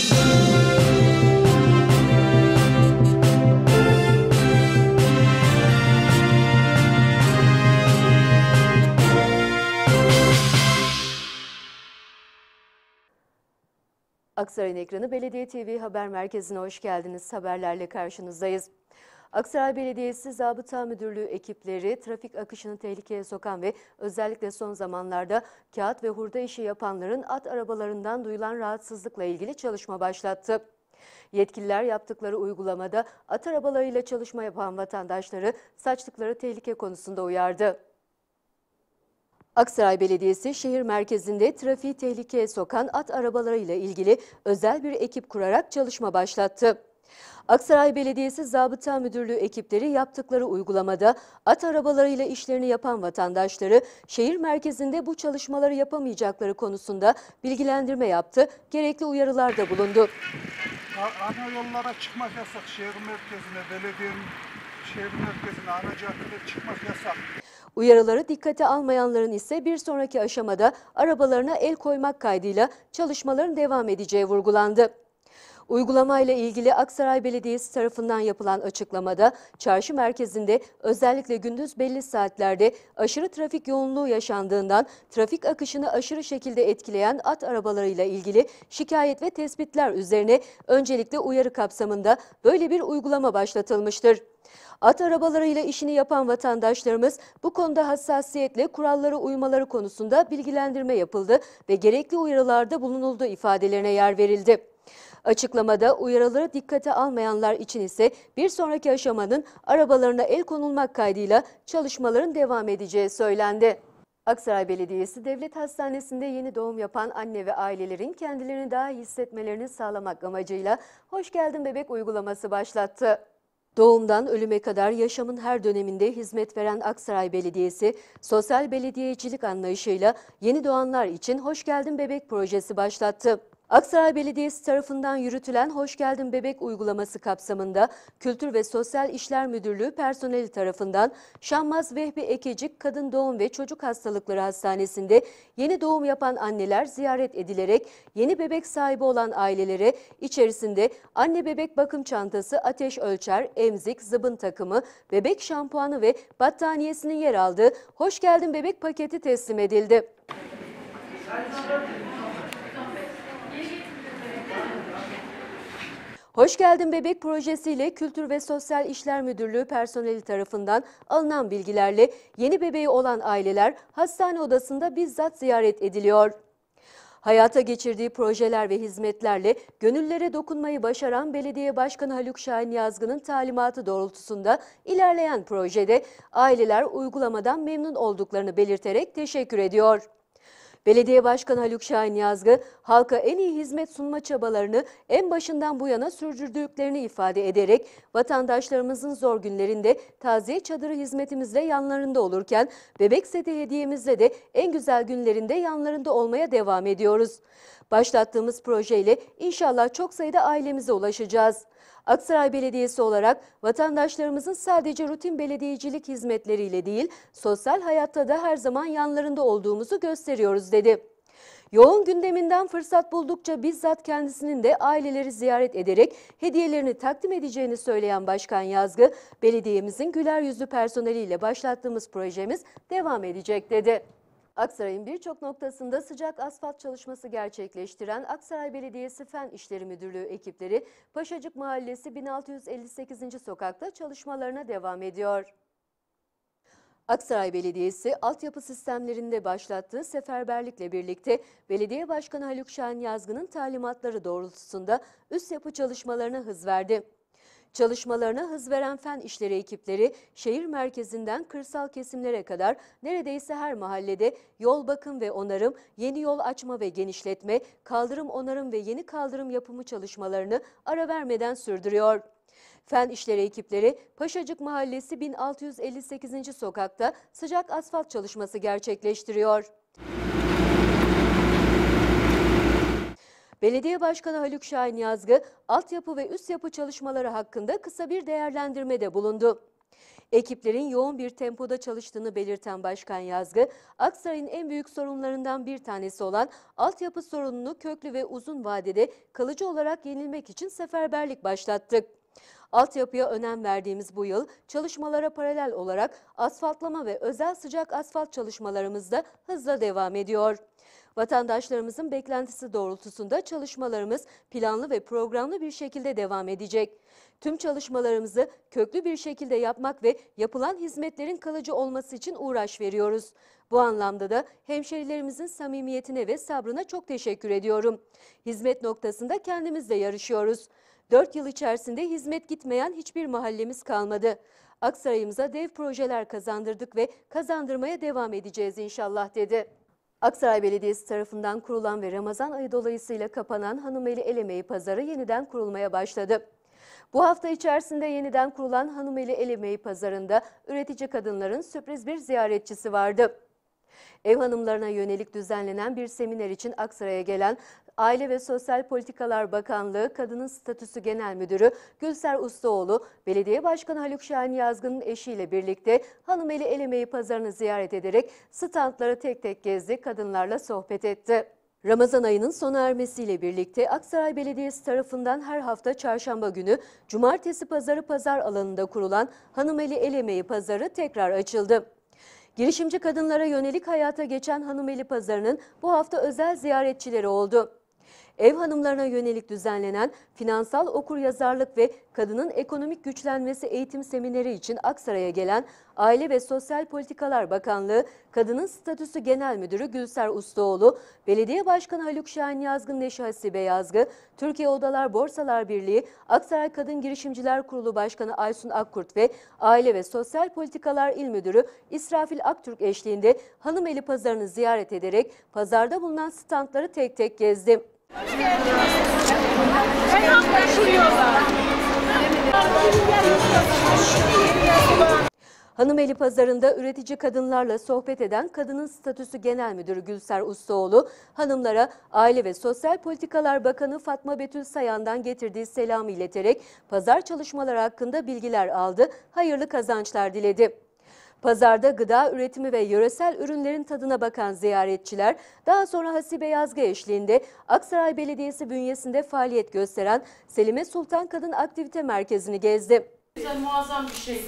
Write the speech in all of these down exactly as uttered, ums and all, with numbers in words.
Aksaray'ın ekranı Belediye T V Haber Merkezi'ne hoş geldiniz. Haberlerle karşınızdayız. Aksaray Belediyesi Zabıta Müdürlüğü ekipleri trafik akışını tehlikeye sokan ve özellikle son zamanlarda kağıt ve hurda işi yapanların at arabalarından duyulan rahatsızlıkla ilgili çalışma başlattı. Yetkililer yaptıkları uygulamada at arabalarıyla çalışma yapan vatandaşları saçtıkları tehlike konusunda uyardı. Aksaray Belediyesi şehir merkezinde trafiği tehlikeye sokan at arabalarıyla ilgili özel bir ekip kurarak çalışma başlattı. Aksaray Belediyesi Zabıta Müdürlüğü ekipleri yaptıkları uygulamada at arabalarıyla işlerini yapan vatandaşları şehir merkezinde bu çalışmaları yapamayacakları konusunda bilgilendirme yaptı, gerekli uyarılarda bulundu. Ana yollara çıkmak yasak, şehir merkezine, belediyenin şehir merkezine, ana caddelere çıkmak yasak. Uyarıları dikkate almayanların ise bir sonraki aşamada arabalarına el koymak kaydıyla çalışmaların devam edeceği vurgulandı. Uygulamayla ilgili Aksaray Belediyesi tarafından yapılan açıklamada çarşı merkezinde özellikle gündüz belli saatlerde aşırı trafik yoğunluğu yaşandığından trafik akışını aşırı şekilde etkileyen at arabalarıyla ilgili şikayet ve tespitler üzerine öncelikle uyarı kapsamında böyle bir uygulama başlatılmıştır. At arabalarıyla işini yapan vatandaşlarımız bu konuda hassasiyetle kurallara uymaları konusunda bilgilendirme yapıldı ve gerekli uyarılarda bulunulduğu ifadelerine yer verildi. Açıklamada uyarıları dikkate almayanlar için ise bir sonraki aşamanın arabalarına el konulmak kaydıyla çalışmaların devam edeceği söylendi. Aksaray Belediyesi Devlet Hastanesi'nde yeni doğum yapan anne ve ailelerin kendilerini daha iyi hissetmelerini sağlamak amacıyla Hoş Geldin Bebek uygulaması başlattı. Doğumdan ölüme kadar yaşamın her döneminde hizmet veren Aksaray Belediyesi, sosyal belediyecilik anlayışıyla yeni doğanlar için Hoş Geldin Bebek projesi başlattı. Aksaray Belediyesi tarafından yürütülen Hoş Geldin Bebek uygulaması kapsamında Kültür ve Sosyal İşler Müdürlüğü personeli tarafından Şammaz Vehbi Ekecik Kadın Doğum ve Çocuk Hastalıkları Hastanesi'nde yeni doğum yapan anneler ziyaret edilerek yeni bebek sahibi olan ailelere içerisinde anne bebek bakım çantası, ateş ölçer, emzik, zıbın takımı, bebek şampuanı ve battaniyesinin yer aldığı Hoş Geldin Bebek paketi teslim edildi. Hoş Geldin Bebek projesiyle Kültür ve Sosyal İşler Müdürlüğü personeli tarafından alınan bilgilerle yeni bebeği olan aileler hastane odasında bizzat ziyaret ediliyor. Hayata geçirdiği projeler ve hizmetlerle gönüllere dokunmayı başaran Belediye Başkanı Haluk Şahin Yazgı'nın talimatı doğrultusunda ilerleyen projede aileler uygulamadan memnun olduklarını belirterek teşekkür ediyor. Belediye Başkanı Haluk Şahin Yazgı, halka en iyi hizmet sunma çabalarını en başından bu yana sürdürdüklerini ifade ederek vatandaşlarımızın zor günlerinde taziye çadırı hizmetimizle yanlarında olurken bebek seti hediyemizle de en güzel günlerinde yanlarında olmaya devam ediyoruz. Başlattığımız projeyle inşallah çok sayıda ailemize ulaşacağız. Aksaray Belediyesi olarak vatandaşlarımızın sadece rutin belediyecilik hizmetleriyle değil, sosyal hayatta da her zaman yanlarında olduğumuzu gösteriyoruz dedi. Yoğun gündeminden fırsat buldukça bizzat kendisinin de aileleri ziyaret ederek hediyelerini takdim edeceğini söyleyen Başkan Yazgı, belediyemizin güler yüzlü personeliyle başlattığımız projemiz devam edecek dedi. Aksaray'ın birçok noktasında sıcak asfalt çalışması gerçekleştiren Aksaray Belediyesi Fen İşleri Müdürlüğü ekipleri Paşacık Mahallesi bin altı yüz elli sekizinci sokakta çalışmalarına devam ediyor. Aksaray Belediyesi altyapı sistemlerinde başlattığı seferberlikle birlikte Belediye Başkanı Haluk Şahin Yazgı'nın talimatları doğrultusunda üst yapı çalışmalarına hız verdi. Çalışmalarına hız veren fen işleri ekipleri şehir merkezinden kırsal kesimlere kadar neredeyse her mahallede yol bakım ve onarım, yeni yol açma ve genişletme, kaldırım onarım ve yeni kaldırım yapımı çalışmalarını ara vermeden sürdürüyor. Fen işleri ekipleri Paşacık Mahallesi bin altı yüz elli sekizinci sokakta sıcak asfalt çalışması gerçekleştiriyor. Belediye Başkanı Haluk Şahin Yazgı, altyapı ve üst yapı çalışmaları hakkında kısa bir değerlendirmede bulundu. Ekiplerin yoğun bir tempoda çalıştığını belirten Başkan Yazgı, Aksaray'ın en büyük sorunlarından bir tanesi olan altyapı sorununu köklü ve uzun vadede kalıcı olarak yenilmek için seferberlik başlattık. Altyapıya önem verdiğimiz bu yıl çalışmalara paralel olarak asfaltlama ve özel sıcak asfalt çalışmalarımız da hızla devam ediyor. Vatandaşlarımızın beklentisi doğrultusunda çalışmalarımız planlı ve programlı bir şekilde devam edecek. Tüm çalışmalarımızı köklü bir şekilde yapmak ve yapılan hizmetlerin kalıcı olması için uğraş veriyoruz. Bu anlamda da hemşerilerimizin samimiyetine ve sabrına çok teşekkür ediyorum. Hizmet noktasında kendimizle yarışıyoruz. Dört yıl içerisinde hizmet gitmeyen hiçbir mahallemiz kalmadı. Aksaray'ımıza dev projeler kazandırdık ve kazandırmaya devam edeceğiz inşallah dedi. Aksaray Belediyesi tarafından kurulan ve Ramazan ayı dolayısıyla kapanan Hanımeli El Emeği Pazarı yeniden kurulmaya başladı. Bu hafta içerisinde yeniden kurulan Hanımeli El Emeği Pazarı'nda üretici kadınların sürpriz bir ziyaretçisi vardı. Ev hanımlarına yönelik düzenlenen bir seminer için Aksaray'a gelen Aile ve Sosyal Politikalar Bakanlığı Kadının Statüsü Genel Müdürü Gülser Ustaoğlu, Belediye Başkanı Haluk Şahin Yazgın'ın eşiyle birlikte Hanımeli El Emeği Pazarı'nı ziyaret ederek standları tek tek gezdi, kadınlarla sohbet etti. Ramazan ayının sona ermesiyle birlikte Aksaray Belediyesi tarafından her hafta çarşamba günü Cumartesi Pazarı pazar alanında kurulan Hanımeli El Emeği Pazarı tekrar açıldı. Girişimci kadınlara yönelik hayata geçen Hanımeli Pazarı'nın bu hafta özel ziyaretçileri oldu. Ev hanımlarına yönelik düzenlenen finansal okuryazarlık ve kadının ekonomik güçlenmesi eğitim semineri için Aksaray'a gelen Aile ve Sosyal Politikalar Bakanlığı Kadının Statüsü Genel Müdürü Gülser Ustaoğlu, Belediye Başkanı Haluk Şahin Yazgın'ın eşi Hasibe Yazgı, Türkiye Odalar Borsalar Birliği, Aksaray Kadın Girişimciler Kurulu Başkanı Aysun Akkurt ve Aile ve Sosyal Politikalar İl Müdürü İsrafil Aktürk eşliğinde Hanımeli Pazarı'nı ziyaret ederek pazarda bulunan standları tek tek gezdi. Hanımeli Pazarı'nda üretici kadınlarla sohbet eden Kadının Statüsü Genel Müdürü Gülser Ustaoğlu, hanımlara Aile ve Sosyal Politikalar Bakanı Fatma Betül Sayan'dan getirdiği selamı ileterek pazar çalışmaları hakkında bilgiler aldı, hayırlı kazançlar diledi. Pazarda gıda üretimi ve yöresel ürünlerin tadına bakan ziyaretçiler, daha sonra Hasibe Yazgı eşliğinde Aksaray Belediyesi bünyesinde faaliyet gösteren Selime Sultan Kadın Aktivite Merkezi'ni gezdi. Güzel, muazzam bir şey.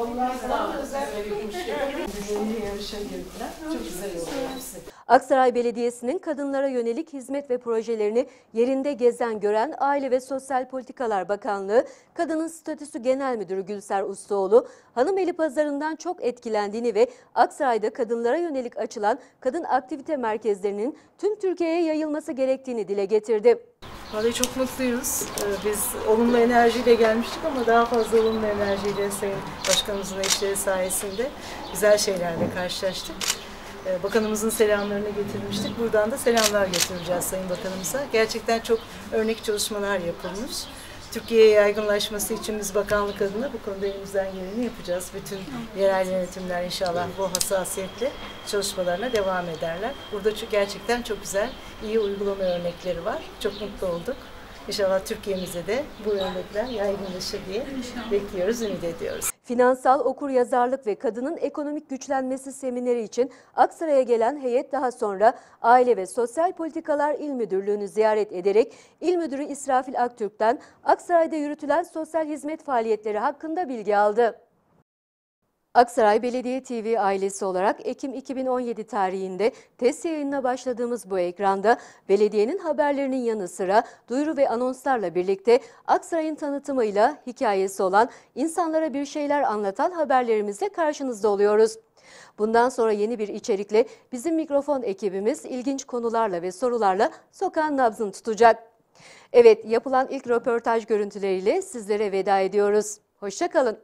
Çok güzel oluyor. Aksaray Belediyesi'nin kadınlara yönelik hizmet ve projelerini yerinde gezen gören Aile ve Sosyal Politikalar Bakanlığı Kadının Statüsü Genel Müdürü Gülser Ustaoğlu, Hanımeli Pazarı'ndan çok etkilendiğini ve Aksaray'da kadınlara yönelik açılan kadın aktivite merkezlerinin tüm Türkiye'ye yayılması gerektiğini dile getirdi. Vallahi çok mutluyuz. Biz olumlu enerjiyle gelmiştik ama daha fazla olumlu enerjiyle Sayın Başkanımızın eşleri sayesinde güzel şeylerle karşılaştık. Bakanımızın selamlarını getirmiştik. Buradan da selamlar götüreceğiz Sayın Bakanımıza. Gerçekten çok örnek çalışmalar yapılmış. Türkiye'ye yaygınlaşması için biz bakanlık adına bu konuda elimizden geleni yapacağız. Bütün yerel yönetimler inşallah bu hassasiyetle çalışmalarına devam ederler. Burada gerçekten çok güzel, iyi uygulama örnekleri var. Çok mutlu olduk. İnşallah Türkiye'mize de bu örnekler yaygınlaşır diye bekliyoruz, ümit ediyoruz. Finansal okuryazarlık ve kadının ekonomik güçlenmesi semineri için Aksaray'a gelen heyet daha sonra Aile ve Sosyal Politikalar İl Müdürlüğü'nü ziyaret ederek İl Müdürü İsrafil Aktürk'ten Aksaray'da yürütülen sosyal hizmet faaliyetleri hakkında bilgi aldı. Aksaray Belediye T V ailesi olarak Ekim iki bin on yedi tarihinde test yayınına başladığımız bu ekranda belediyenin haberlerinin yanı sıra duyuru ve anonslarla birlikte Aksaray'ın tanıtımıyla hikayesi olan insanlara bir şeyler anlatan haberlerimizle karşınızda oluyoruz. Bundan sonra yeni bir içerikle bizim mikrofon ekibimiz ilginç konularla ve sorularla sokağın nabzını tutacak. Evet, yapılan ilk röportaj görüntüleriyle sizlere veda ediyoruz. Hoşça kalın.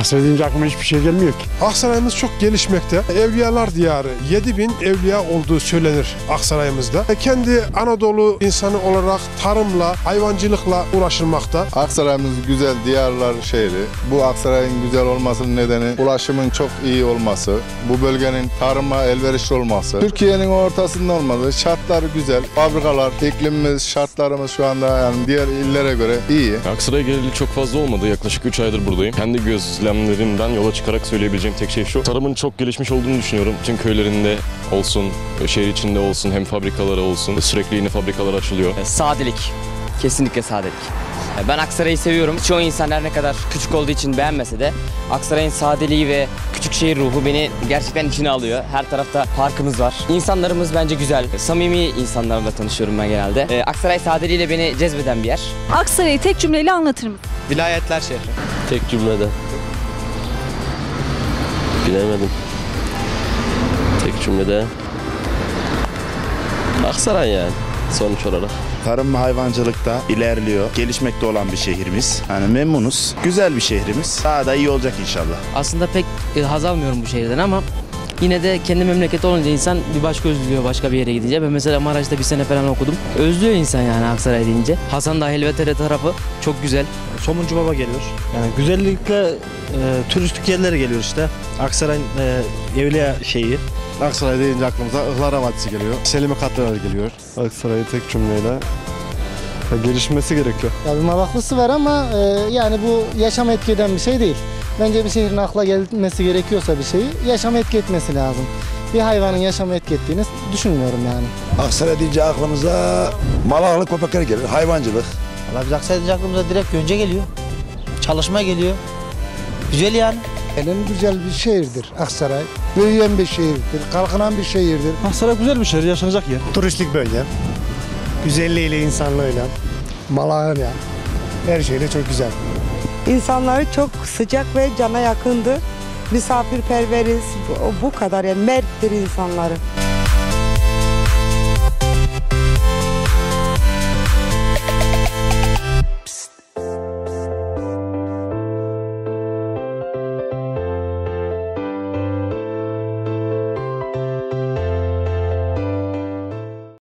Aksaray deyince aklıma hiçbir şey gelmiyor ki. Aksaray'ımız çok gelişmekte. Evliyalar diyarı. yedi bin evliya olduğu söylenir Aksaray'ımızda. Kendi Anadolu insanı olarak tarımla, hayvancılıkla uğraşılmakta. Aksaray'ımız güzel diyarlar şehri. Bu Aksaray'ın güzel olmasının nedeni ulaşımın çok iyi olması, bu bölgenin tarıma elverişli olması, Türkiye'nin ortasında olması, şartları güzel, fabrikalar, iklimimiz, şartlarımız şu anda yani diğer illere göre iyi. Aksaray'a geleli çok fazla olmadı. Yaklaşık üç aydır buradayım. Kendi gözlemlerimden yola çıkarak söyleyebileceğim tek şey şu. Tarımın çok gelişmiş olduğunu düşünüyorum. Bütün köylerinde olsun, şehir içinde olsun, hem fabrikaları olsun. Sürekli yeni fabrikalar açılıyor. Sadelik. Kesinlikle sadelik. Ben Aksaray'ı seviyorum. Çoğu insan her ne kadar küçük olduğu için beğenmese de Aksaray'ın sadeliği ve küçük şehir ruhu beni gerçekten içine alıyor. Her tarafta parkımız var. İnsanlarımız bence güzel. Samimi insanlarla tanışıyorum ben genelde. Aksaray sadeliğiyle beni cezbeden bir yer. Aksaray'ı tek cümleyle anlatır mısın? Vilayetler şehri. Tek cümlede. Bilemedim. Tek cümlede. Aksaray yani sonuç olarak. Tarım ve hayvancılıkta ilerliyor, gelişmekte olan bir şehrimiz. Yani memnunuz, güzel bir şehrimiz. Daha da iyi olacak inşallah. Aslında pek haz almıyorum bu şehirden ama yine de kendi memleketi olunca insan bir başka özlüyor başka bir yere gidince. Ben mesela Maraş'ta bir sene falan okudum. Özlüyor insan yani Aksaray deyince. Hasan Dahil ve T R tarafı çok güzel. Somuncu Baba geliyor. Yani güzellikle e, turistik yerlere geliyor işte. Aksaray'ın e, Evliya şeyi. Aksaray deyince aklımıza Ihlara Vadisi geliyor. Selimi Katlanalı geliyor. Aksaray'ı tek cümleyle ya, gelişmesi gerekiyor. Ya bir mavaklısı var ama e, yani bu yaşam etki eden bir şey değil. Bence bir şehrin akla gelmesi gerekiyorsa bir şeyi yaşam etki etmesi lazım. Bir hayvanın yaşam etki ettiğini düşünmüyorum yani. Aksaray deyince aklımıza malaklı köpekler gelir, hayvancılık. Valla biz Aksaray'da deyince aklımıza direkt Gönce geliyor. Çalışma geliyor. Güzel yani. En güzel bir şehirdir Aksaray. Büyüyen bir şehirdir, kalkınan bir şehirdir. Aksaray güzel bir şehir, yaşanacak yer. Turistik bölge. Güzelliğiyle, insanlığıyla, malağıyla, her şeyle çok güzel. İnsanları çok sıcak ve cana yakındır. Misafirperveriz. Bu kadar yani merttir insanları.